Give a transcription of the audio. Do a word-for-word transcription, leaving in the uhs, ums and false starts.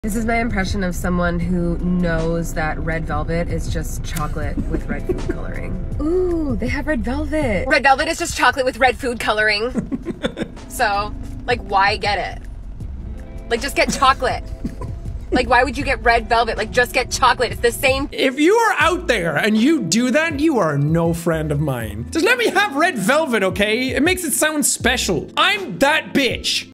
This is my impression of someone who knows that red velvet is just chocolate with red food coloring. Ooh, they have red velvet. Red velvet is just chocolate with red food coloring. So, like, why get it? Like, just get chocolate. Like, why would you get red velvet? Like, just get chocolate. It's the same. If you are out there and you do that, you are no friend of mine. Just let me have red velvet, okay? It makes it sound special. I'm that bitch.